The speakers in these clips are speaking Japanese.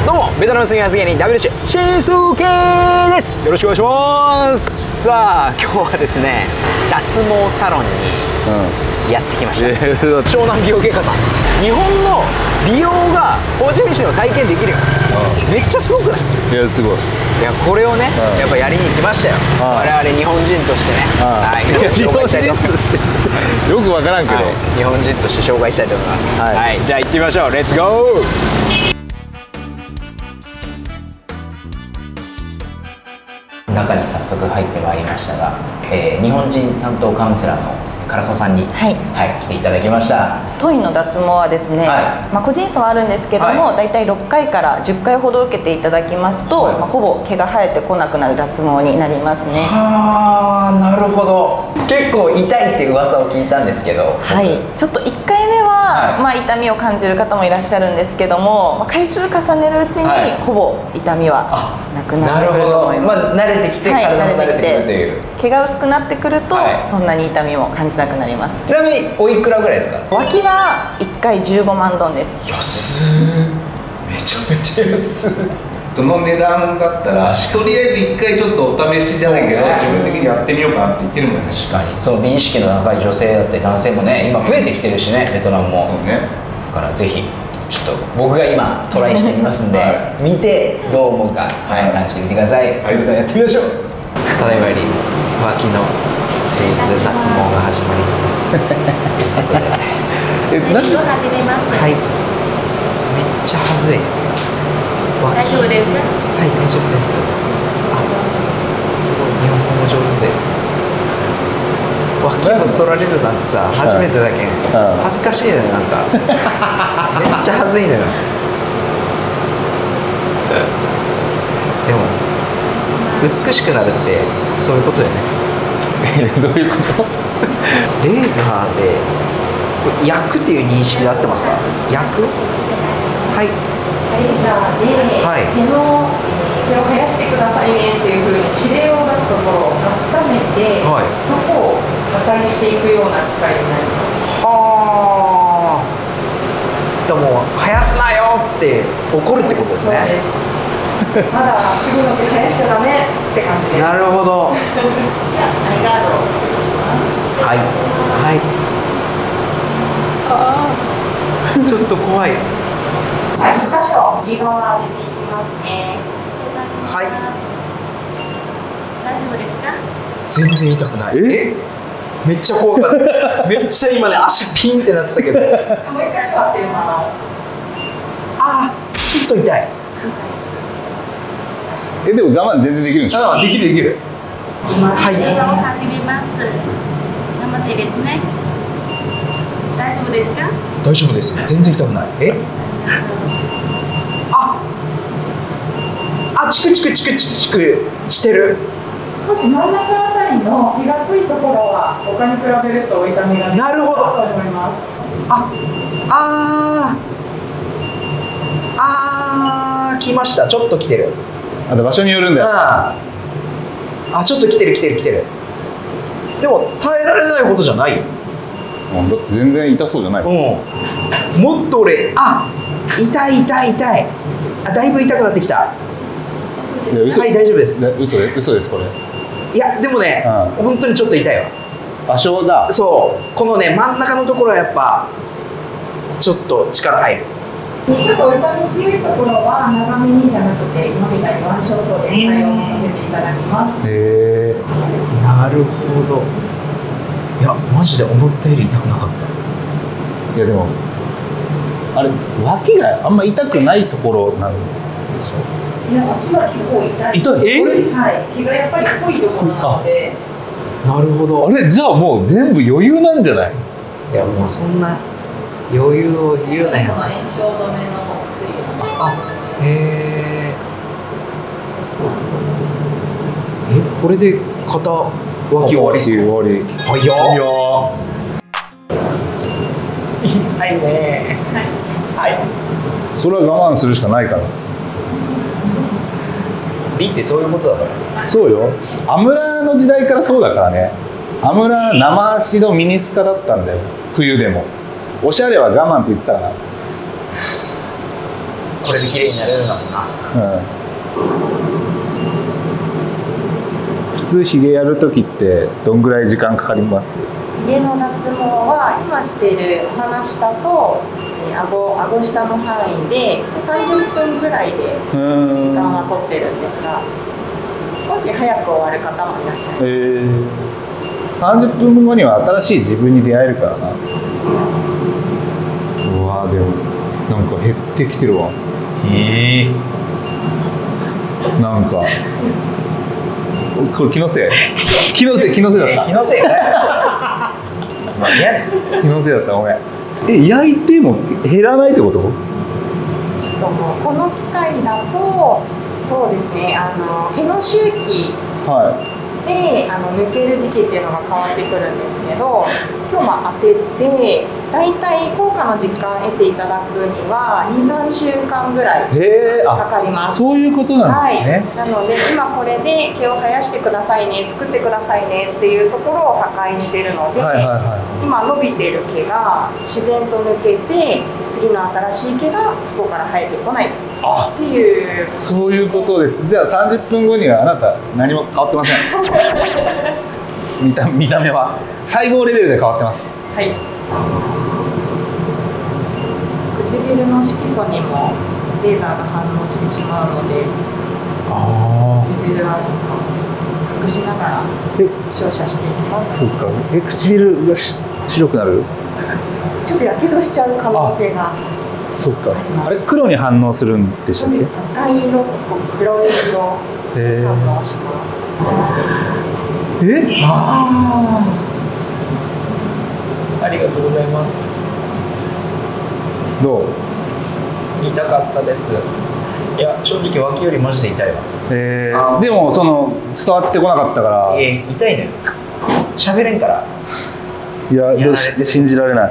どうもベトナム住みます芸人 WC シンスーケーです。よろしくお願いします。さあ今日はですね、脱毛サロンにやってきました。湘南美容外科さん、日本の美容がほじみしの体験できるよ。めっちゃすごくない？ いやすごい。 いやこれをね、やっぱやりに来ましたよ。我々日本人としてね。はい。日本人としてよくわからんけど、 日本人として紹介したいと思います。はい。じゃあ行ってみましょう。レッツゴー。中に早速入ってまいりましたが、日本人担当カウンセラーの唐沢さんに、はい来ていただきました。 頭皮の脱毛はですね、個人差はあるんですけども、だいたい6回から10回ほど受けていただきますと、ほぼ毛が生えてこなくなる脱毛になりますね。 はあ、なるほど。結構痛いって噂を聞いたんですけど、 はい、ちょっと1回目は、痛みを感じる方もいらっしゃるんですけども、回数重ねるうちに、ほぼ痛みはなくなってくると思います。 まず慣れてきて、体も慣れてくるという。 毛が薄くなってくると、そんなに痛みも感じなくなります。 ちなみにおいくらぐらいですか？ 脇は1回15万ドンです。 安い。めちゃめちゃ安い。 その値段だったらとりあえず1回ちょっとお試しじゃないけど、自分的にやってみようかなって言ってるもんね。 確かにその美意識の高い女性だって男性もね、今増えてきてるしね、ベトナムも。そうね。だからぜひちょっと僕が今トライしてみますんで、見てどう思うか感じてみてください。それではやってみましょう。ただいまより脇の施術脱毛が始まりということではい、めっちゃはずい。大丈夫ですか？はい、大丈夫です。あ、すごい日本語も上手で。脇を剃られるなんてさ、初めてだけん恥ずかしいのよ。なんかめっちゃはずいのよ。でも美しくなるってそういうことだよね。 どういうこと？ レーザーでこれ焼くっていう認識で合ってますか？焼く？はい。 レーザーで毛を生やしてくださいねっていうふうに指令を出すところを温めて、そこを破壊していくような機械になります。 はあ。でも生やすなよって怒るってことですね。 まだ次の毛生やしちゃダメって感じです。 なるほど。 じゃあアイガードをしていきます。 はいはい。ああ、ちょっと怖い。 はい、2箇所右側上げていきますね。 はい。 大丈夫ですか？ 全然痛くない。めっちゃ怖かった。めっちゃ今ね、足ピンってなってたけど。もう1箇所あってるかな。 ああ、ちょっと痛い。 でも我慢全然できるんでしょ？ ああ、できるできる。 はい。レーザーを始めます。頑張ってですね。大丈夫ですか？ 大丈夫です。全然痛くない。チクチクチクチクしてる。 少し真ん中あたりの気がついところは他に比べると痛みがなるほどと思います。 来ました。ちょっと来てる。 あと場所によるんだよ。 ちょっと来てる来てる来てる。でも耐えられないほどじゃないよ。 だって全然痛そうじゃない。 もっと俺痛い痛い痛い。だいぶ痛くなってきた。はい、大丈夫です。 嘘ですこれ。 いやでもね、本当にちょっと痛いわ。 場所だ。 そう、このね真ん中のところはやっぱちょっと力入る。 ちょっと痛み強いところは長めにじゃなくて今みたいにワンショットで対応させていただきます。 なるほど。いやマジで思ったより痛くなかった。 いやでもあれ脇があんま痛くないところなんでしょ？ いや脇は結構痛い。はい、毛がやっぱり濃いところなので。 なるほど。 あれじゃあもう全部余裕なんじゃない？ いやもうそんな余裕を言うなよ。 炎症止めのお薬。 これで肩脇終わりっすか？ 終わり。 早っ。痛いね。はい。 それは我慢するしかないから。 美ってそういうことだから。 そうよ。アムラの時代からそうだからね。アムラ生足のミニスカだったんだよ。冬でも。おしゃれは我慢って言ってたから。 これで綺麗になれるんだもんな。 普通ひげやる時ってどんぐらい時間かかります？ ひげの脱毛は今している鼻下と顎下の範囲で30分ぐらいで時間は取ってるんですが、少し早く終わる方もいらっしゃいます。 30分後には新しい自分に出会えるからな。うわでもなんか減ってきてるわ。なんかこれ気のせいだった。 気のせいかまあ嫌ね。 気のせいだった。ごめん。焼いても減らないってこと？ この機械だとそうですね、毛の周期で抜ける時期っていうのが変わってくるんですけど、今日当ててだいたい効果の実感を得ていただくには 2,3 週間ぐらいかかります。 そういうことなんですね。 なので今これで毛を生やしてくださいね、作ってくださいねっていうところを破壊してるので、今伸びている毛が自然と抜けて次の新しい毛がそこから生えてこないっていう。 そういうことです。じゃあ30分後にはあなた何も変わってません。見た目は細胞レベルで変わってます。 はい。唇の色素にもレーザーが反応してしまうので、唇はちょっと隠しながら照射していきます。 そうか。唇が白くなる？ ちょっとやけどしちゃう可能性が。 そうか。あれ黒に反応するんでしたっけ？ 赤い色と黒い色反応します。 ありがとうございます。 どう？ 痛かったです。いや正直脇よりマジで痛いわ。 でもその伝わってこなかったから。 痛いのよ。喋れんから。 いや信じられない。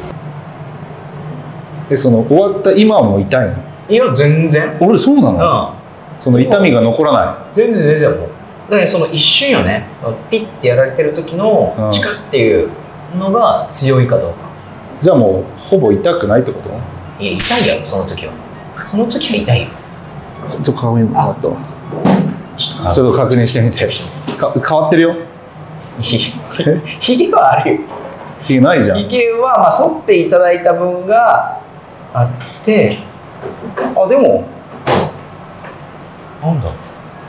その終わった今も痛いの？ いや全然。 俺そうなの？その痛みが残らない。 全然もう。だからその一瞬よね。ピッてやられてる時のチカッっていうのが強いかどうか。 じゃあもうほぼ痛くないってこと？ いや痛いよその時は。その時は痛いよ。 ちょっと鏡もらったわ。ちょっと確認してみて。変わってるよ。 ひげはあるよ。 ひげないじゃん。 ひげは剃っていただいた分があって、でもなんだ。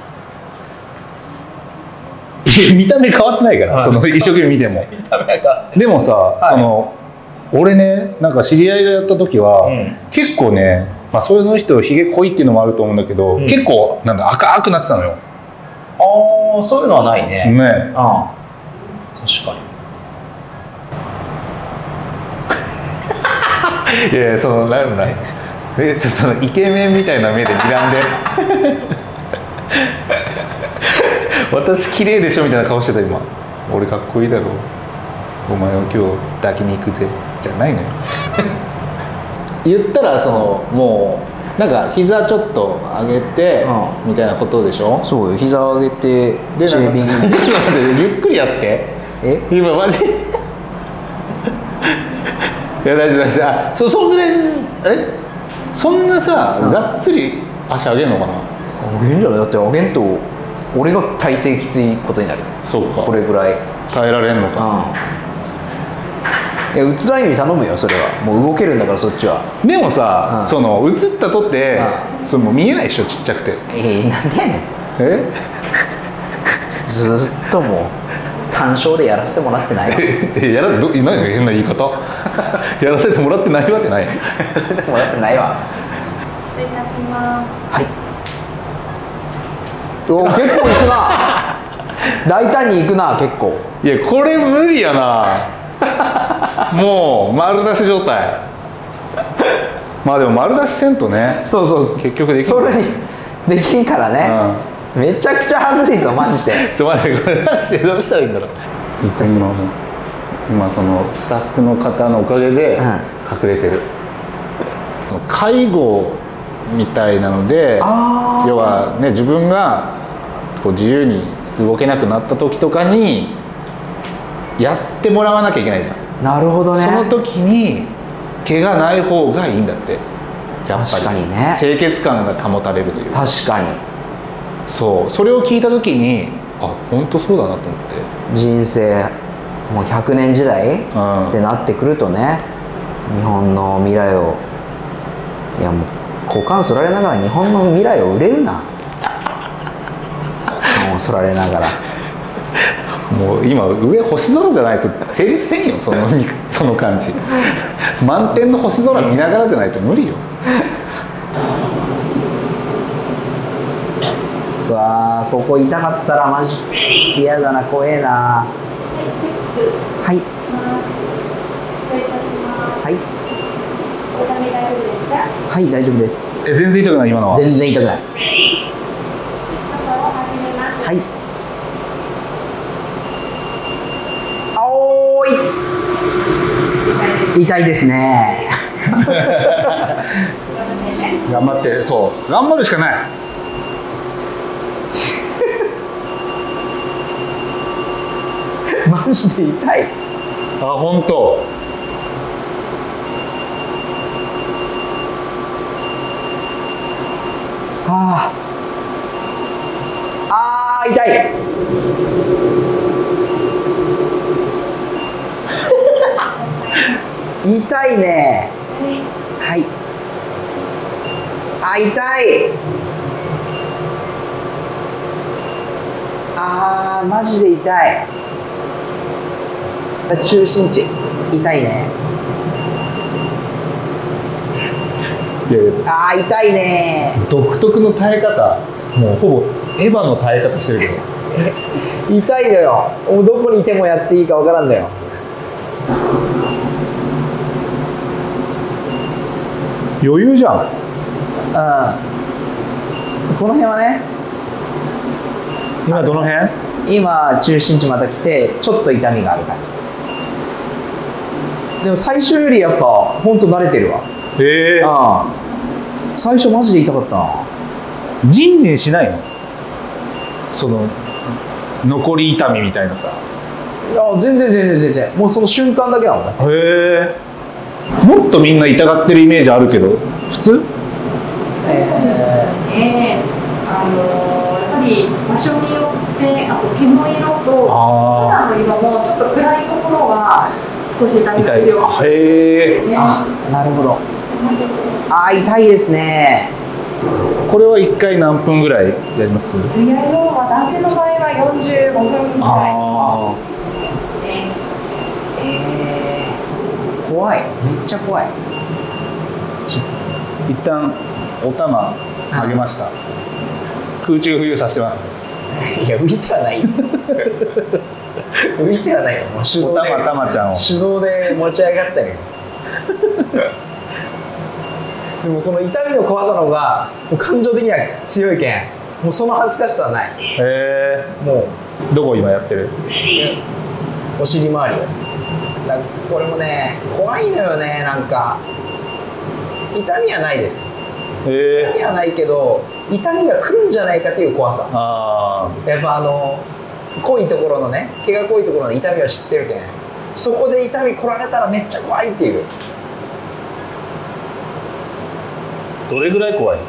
見た目変わってないから、その一生懸命見ても。 見た目は変わって。 でもさ、その俺ね、なんか知り合いがやった時は、結構ね、そういうの人ひげ濃いっていうのもあると思うんだけど、結構なんだ赤くなってたのよ。 そういうのはないね。確かに。いやそのなんだちょっとイケメンみたいな目で睨んで私綺麗でしょみたいな顔してた今。俺かっこいいだろ、お前を今日抱きに行くぜじゃないのよ。言ったらそのもうなんか膝ちょっと上げてみたいなことでしょ。 そうよ、膝上げてでシェービング。ちょっと待ってゆっくりやって。今マジいや大丈夫そんぐらいそんなさ、がっつり足上げんのかな。 上げんじゃない。だって上げんと俺が体勢きついことになる。 そうか。 これぐらい耐えられんのか。 いや映らんように頼むよ。それはもう動けるんだからそっちは。 でもさ、その映ったとってそのもう見えないでしょ、ちっちゃくて。 なんでやねん。ずっともう単勝でやらせてもらってないわ。 何変な言い方。やらせてもらってないわってない。やらせてもらってないわ。 失礼いたします。 はい。結構いくな。大胆にいくな結構。 いやこれ無理やな。もう丸出し状態。でも丸出しせんとね。 そう結局できん。 それにできんからね。めちゃくちゃ恥ずいぞマジで。 マジでこれマジでどうしたらいいんだろう。今そのスタッフの方のおかげで隠れてる。介護みたいなので、要はね自分がこう自由に動けなくなった時とかにやってもらわなきゃいけないじゃん。 なるほどね。 その時に毛がない方がいいんだって。 やっぱり確かにね、 清潔感が保たれるというか。 確かにそう、それを聞いた時に本当そうだなと思って。 人生もう100年時代ってなってくるとね、日本の未来を、いやもう股間そられながら日本の未来を売れるな、股間をそられながらもう今上星空じゃないと成立せんよ、その感じ満天の星空見ながらじゃないと無理よ。 うわー、ここ痛かったらマジ嫌だな、怖えな。はい。はい。はい、大丈夫です。 全然痛くない、今のは。 全然痛くない。はい。あおーい。痛いですね。 頑張って、そう頑張るしかない。 マジで痛い。 本当。 痛い。痛いね。はい。痛い。マジで痛い。中心地痛いね。痛いね。 独特の耐え方、もうほぼエヴァの耐え方してるけど痛いのよ。もうどこにいてもやっていいかわからんのよ。 余裕じゃん。 この辺はね。 今どの辺？ 今中心地また来てちょっと痛みがある感じ。でも最初よりやっぱ本当慣れてるわ。最初マジで痛かったな。 ジンジンしないの？その残り痛みみたいなさ。 いや全然もうその瞬間だけなのだって。 もっとみんな痛がってるイメージあるけど普通？ やっぱり場所によってあと毛の色と肌の色もちょっと暗いところが少し痛みが強い。 なるほど。痛いですね。 これは1回何分ぐらいやります？ やるのは男性の場合は45分ぐらい。 怖い。めっちゃ怖い。 一旦お玉上げました。空中浮遊させてます。 いや浮いてはないよ。浮いてはないよ。もう手動でお玉ちゃんを手動で持ち上がったり。でもこの痛みの怖さの方がもう感情的には強いけん、もうその恥ずかしさはない。もうどこ今やってる？ お尻周りを。これもね怖いのよね。なんか痛みはないです。痛みはないけど痛みが来るんじゃないかっていう怖さ。やっぱ濃いところのね、毛が濃いところの痛みを知ってるけん、そこで痛み来られたらめっちゃ怖いっていう。 どれぐらい怖い？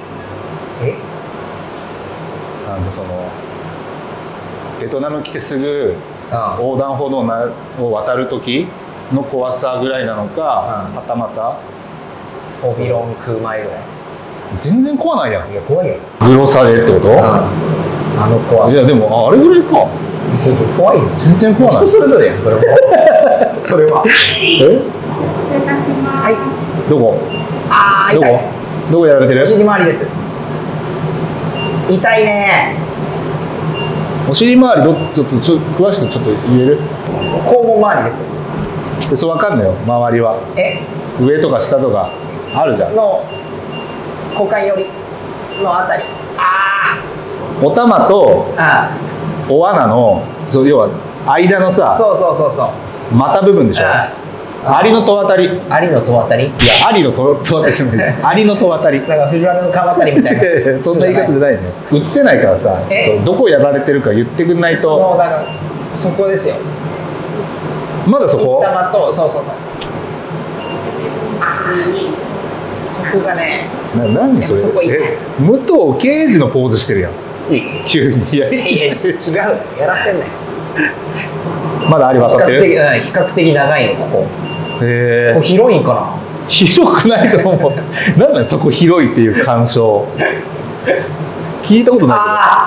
なんかそのベトナム来てすぐ横断歩道を渡る時の怖さぐらいなのか、はたまたオビロン食う前ぐらい。 全然怖ないやん。 いや怖いよ。 グロさでってこと？ 怖さ。 いやでもあれぐらいか。 怖いよ。 全然怖ない。 人それぞれやんそれも。それは。はい。 どこ？痛い。どこやられてる？ お尻周りです。痛いね。 お尻周りちょっと詳しくちょっと言える？ 肛門周りです。 そう分かんないよ周りは。上とか下とかあるじゃん。 の股間寄りのあたり。 お玉とお穴の要は間のさ、 そう股部分でしょ。アリの戸渡り。 アリの戸渡り？いやアリの戸渡りじゃない。アリの戸渡り。 なんか藤原の川渡りみたいな。 そんな言い方じゃないのよ。映せないからさ、ちょっとどこやられてるか言ってくんないと。 そこですよ。 まだそこ？ 玉とそう。 そこがね、 何それ、 そこ武藤敬司のポーズしてるやん急に。いや違う、やらせんねん。 まだあり渡ってる。 比較的長いの、ここ。 へえ。 ここ広いんかな。 広くないと思う。なんだそこ広いっていう感想。聞いたことない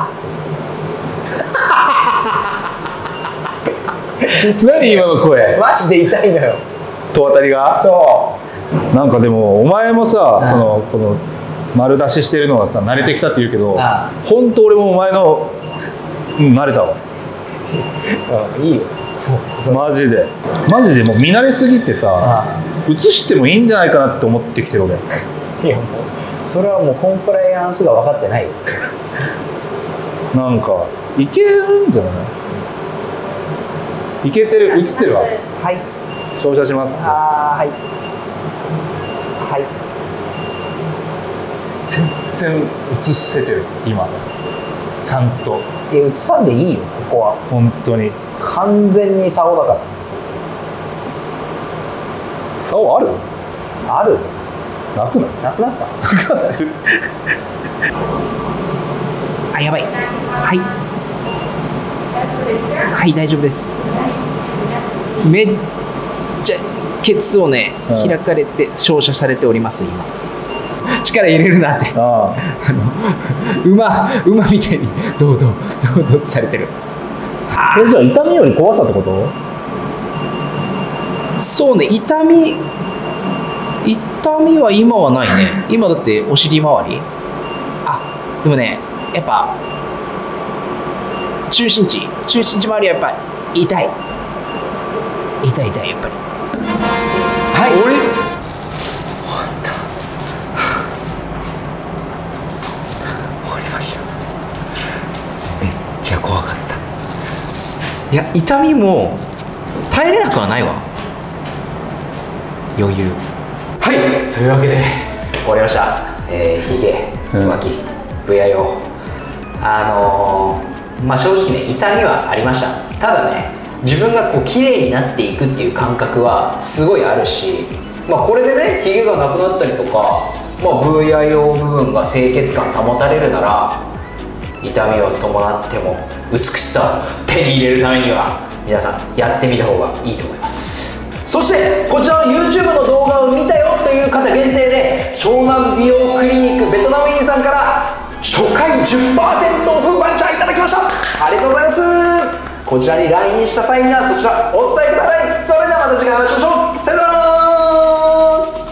けど。何今の声。 マジで痛いのよ。 戸渡りが。 そう。 なんかでもお前もさ、そのこの丸出ししてるのがさ慣れてきたって言うけど、本当俺もお前の慣れたわ。 いいよ。 マジでもう見慣れすぎてさ、映してもいいんじゃないかなって思ってきてる俺。 いやもうそれはもうコンプライアンスが分かってないよ。 なんかいけるんじゃない？いけてる、映ってるわ。 はい。 照射します。 はいはい。 全然映せてる今ちゃんと。 いや映さんでいいよここは。 本当に完全に竿だから。 竿ある？ ある？ なくない？ なくなった？あ、やばい。はいはい、大丈夫です。めっちゃケツをね、開かれて照射されております今。力入れるなって。馬みたいにどうってされてる。 じゃあ痛みより怖さってこと？ そうね、痛みは今はないね。今だってお尻周り。でもね、やっぱ中心地周りはやっぱ痛いやっぱり。はい。終わった。終わりました。めっちゃ怖かった。いや、痛みも耐えれなくはないわ。余裕。はい、というわけで終わりました。ヒゲ、浮気、VIO。正直ね、痛みはありました。ただね、自分がこう綺麗になっていくっていう感覚はすごいあるし、これでね、ヒゲがなくなったりとか、VIO 部分が清潔感保たれるなら、痛みを伴っても美しさを手に入れるためには皆さんやってみた方がいいと思います。そしてこちらの YouTube の動画を見たよという方限定で、湘南美容クリニックベトナム院さんから初回 10% オフバウチャーいただきました。ありがとうございます。こちらに LINE した際にはそちらお伝えください。それではまた次回お会いしましょう。さよなら。